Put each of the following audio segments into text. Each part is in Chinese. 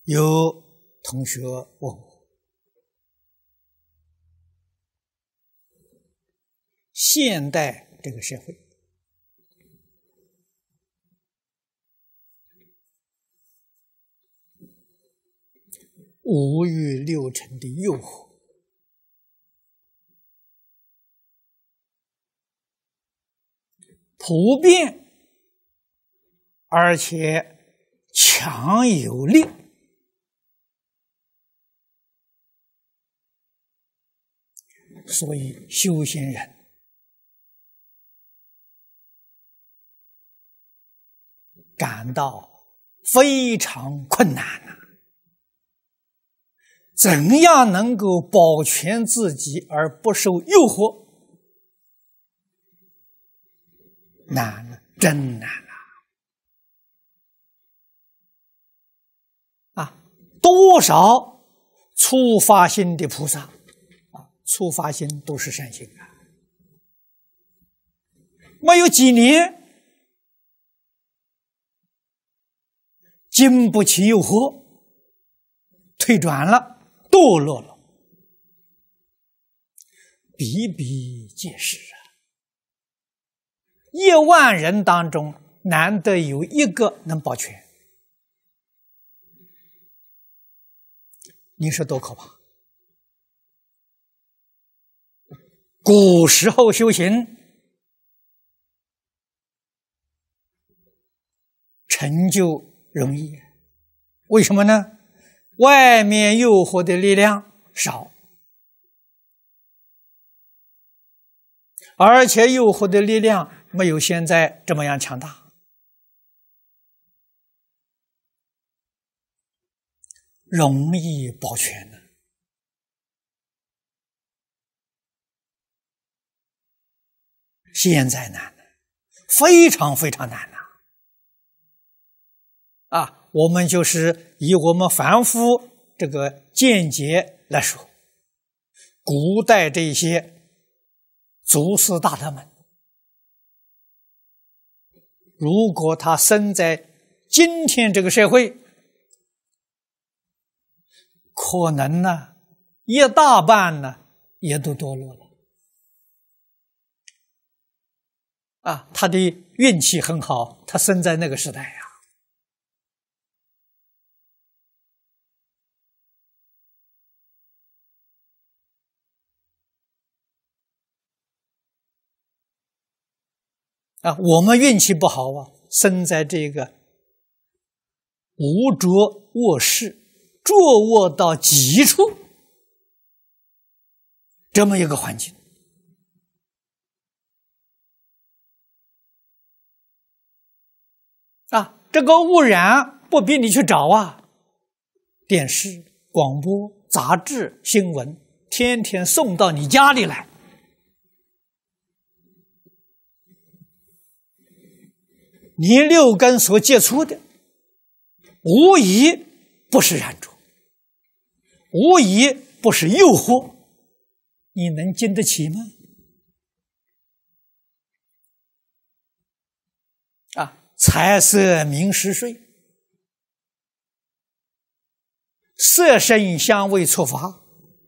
有同学问我，现代这个社会，五欲六尘的诱惑，普遍而且强有力，所以修行人感到非常困难呐。怎样能够保全自己而不受诱惑？难了，真难了！多少初发心的菩萨初发心都是善心啊，没有几年，经不起诱惑，退转了，堕落了，比比皆是啊！10000人当中，难得有一个能保全，你说多可怕！古时候修行，成就容易，为什么呢？外面诱惑的力量少，而且诱惑的力量没有现在这么样强大，容易保全呢。现在难，非常非常难呐！我们就是以我们凡夫这个见解来说，古代这些祖师大德们，如果他生在今天这个社会，可能呢，一大半呢也都堕落了。他的运气很好，他生在那个时代我们运气不好生在这个污浊卧室，浊卧到极处这么一个环境。这个污染不逼你去找电视、广播、杂志、新闻，天天送到你家里来。你六根所接触的，无疑不是染着，无疑不是诱惑，你能经得起吗？财色名食睡，色声香味触法，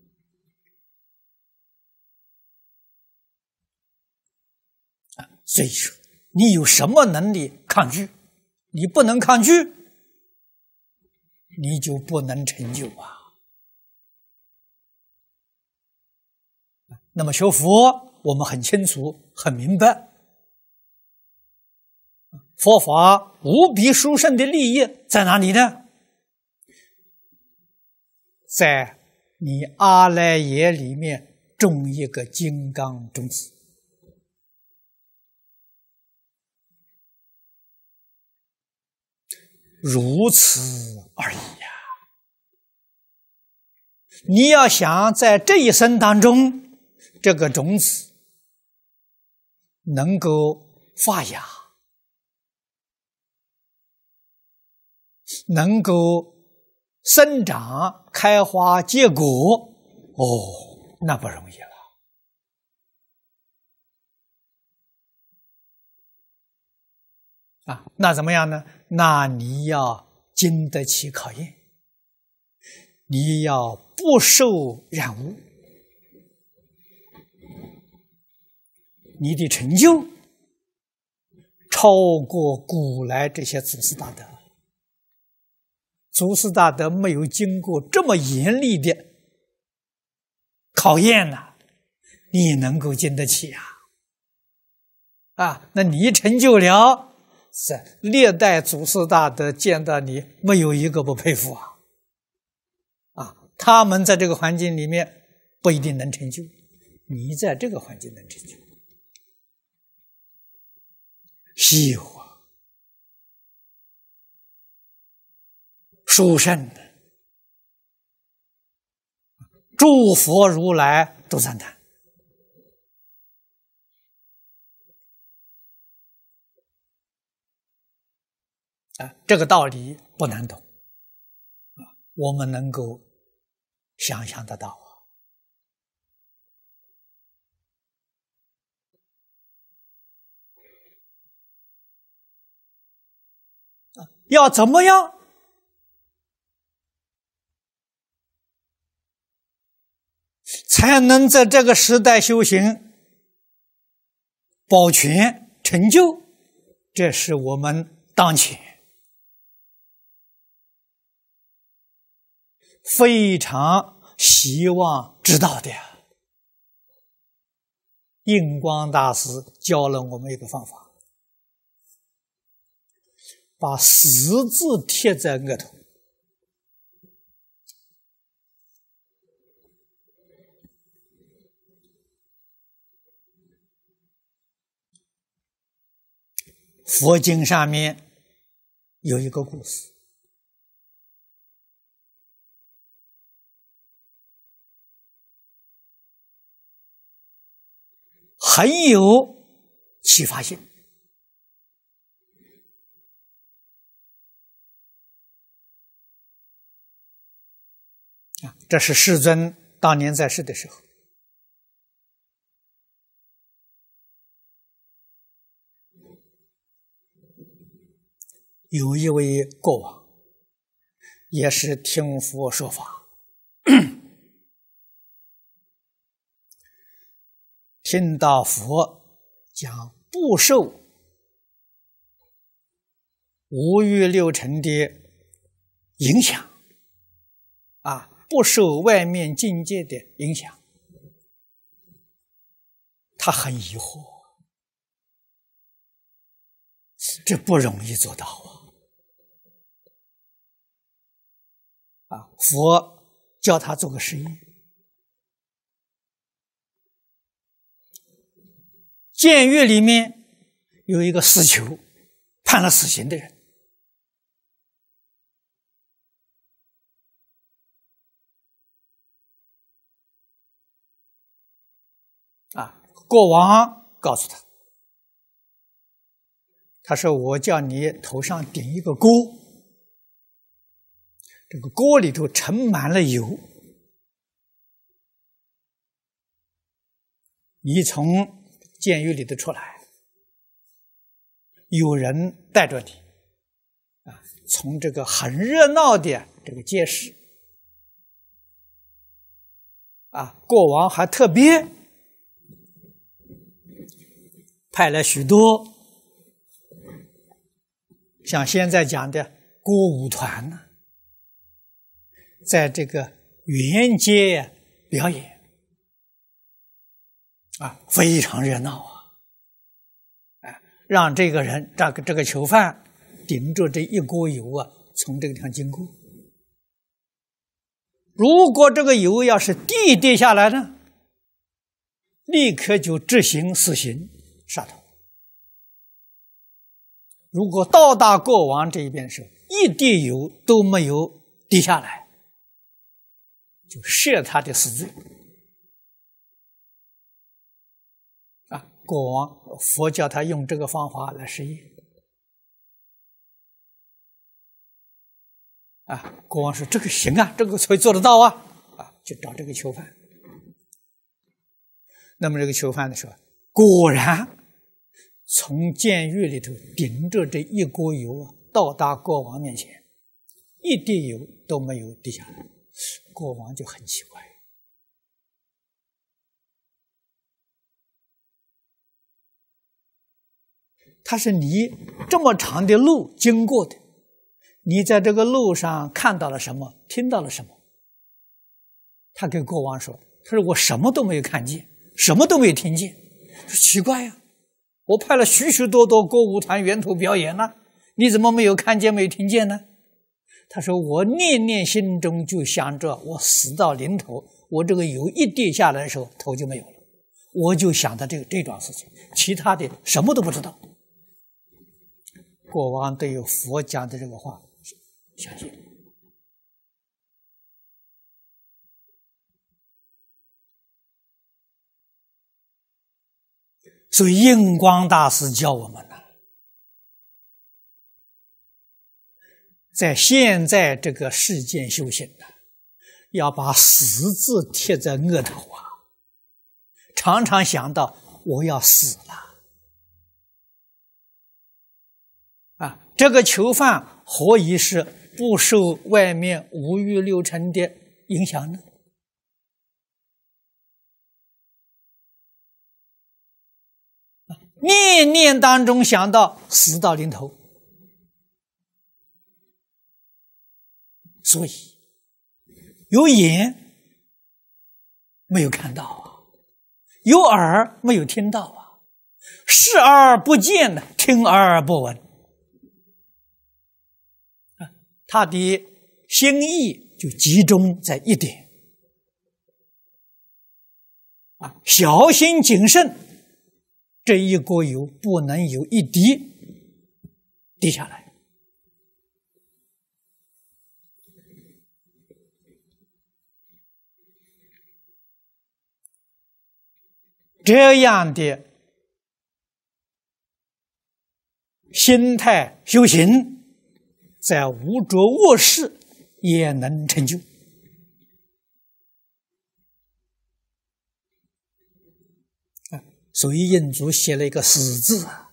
所以说你有什么能力抗拒？你不能抗拒，你就不能成就那么学佛，我们很清楚、很明白，佛法无比殊胜的利益在哪里呢？在你阿赖耶里面种一个金刚种子，如此而已你要想在这一生当中，这个种子能够发芽，能够生长、开花、结果，那不容易了。那怎么样呢？那你要经得起考验。 你要不受染污，你的成就超过古来这些祖师大德。祖师大德没有经过这么严厉的考验呢，你能够经得起那你成就了，是历代祖师大德见到你，没有一个不佩服他们在这个环境里面不一定能成就，你在这个环境能成就，稀有殊胜的，诸佛如来都赞叹。这个道理不难懂，我们能够想象得到要怎么样才能在这个时代修行保全成就？这是我们当前非常希望知道的。印光大师教了我们一个方法，把十字贴在额头，佛经上面有一个故事，很有启发性。这是世尊当年在世的时候，有一位国王，也是听佛说法，听到佛讲不受五欲六尘的影响，不受外面境界的影响，他很疑惑，这不容易做到佛叫他做个实验，监狱里面有一个死囚，判了死刑的人，国王告诉他，他说我叫你头上顶一个锅，这个锅里头盛满了油，你从监狱里头出来，有人带着你从这个很热闹的这个街市国王还特别派了许多像现在讲的歌舞团呢，在这个沿街表演非常热闹让这个人这个囚犯顶着这一锅油从这个地方经过。如果这个油要是地跌下来呢，立刻就执行死刑杀头。如果到达国王这一边的时候，一滴油都没有滴下来，就赦他的死罪。国王佛教他用这个方法来实验。国王说这个行这个可以做得到就找这个囚犯。那么这个囚犯的时候，果然从监狱里头顶着这一锅油到达国王面前，一滴油都没有滴下来。 国王就很奇怪，他说：“你这么长的路经过的，你在这个路上看到了什么？听到了什么？”他跟国王说：“他说我什么都没有看见，什么都没有听见。说奇怪呀，我派了许许多多歌舞团源头表演了，你怎么没有看见没有听见呢？”他说：“我念念心中就想着，我死到临头，我这个油一跌下来的时候，头就没有了，我就想到这桩事情，其他的什么都不知道。”国王对于佛讲的这个话相信。所以印光大师教我们了，在现在这个世间修行呢，要把死字贴在额头啊，常常想到我要死了啊！这个囚犯何以是不受外面五欲六尘的影响呢？念念当中想到死到临头，所以有眼没有看到啊，有耳没有听到啊，视而不见呢，听而不闻啊，他的心意就集中在一点啊，小心谨慎，这一锅油不能有一滴滴下来。这样的心态修行，在无着恶事也能成就。所以印祖写了一个死字啊，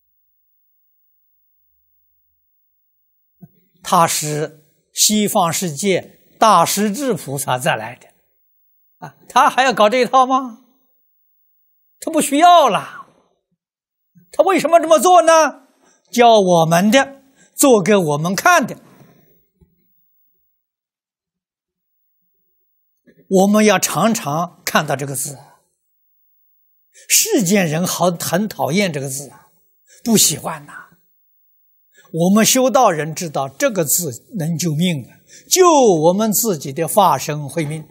他是西方世界大势至菩萨再来的啊，他还要搞这一套吗？他不需要了。他为什么这么做呢？教我们的，做给我们看的。我们要常常看到这个字。世间人很讨厌这个字啊，不喜欢呐。我们修道人知道这个字能救命啊，救我们自己的法身慧命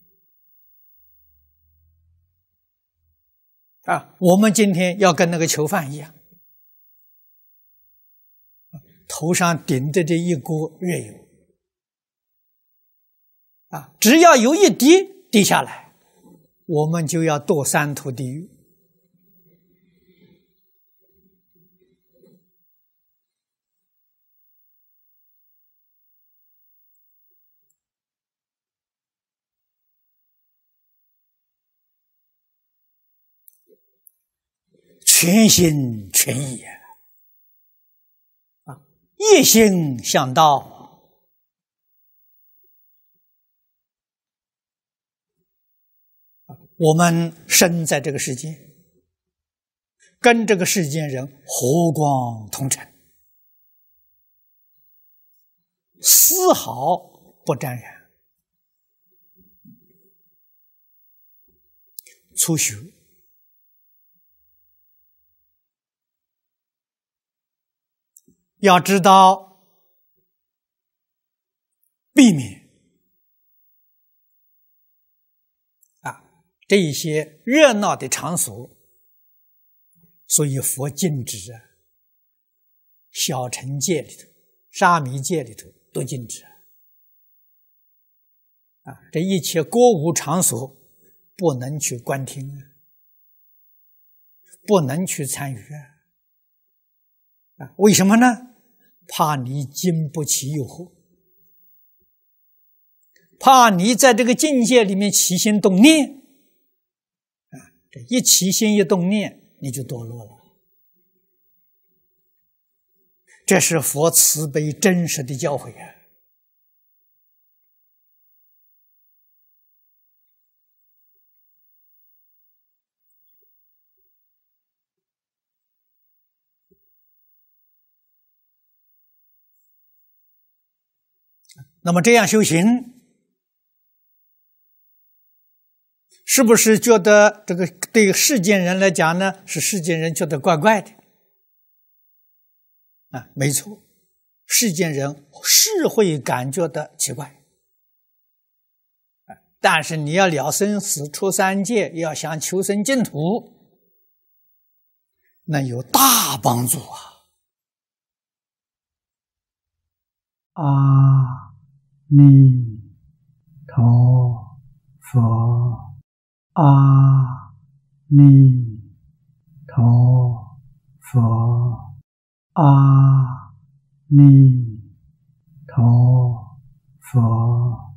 啊！我们今天要跟那个囚犯一样，头上顶的这一锅热油啊，只要有一滴滴下来，我们就要堕三途地狱。全心全意啊，一心向道。我们生在这个世界，跟这个世间人和光同尘，丝毫不沾染。初学要知道避免这一些热闹的场所，所以佛禁止小乘戒里头、沙弥戒里头都禁止这一切歌舞场所不能去观听不能去参与为什么呢？怕你经不起诱惑，怕你在这个境界里面起心动念这一起心一动念，你就堕落了。这是佛慈悲真实的教诲那么这样修行，是不是觉得这个对世间人来讲呢？是世间人觉得怪怪的啊？没错，世间人是会感觉到奇怪，但是你要了生死、出三界，要想求生净土，那有大帮助啊！ 阿弥陀佛，阿弥陀佛，阿弥陀佛。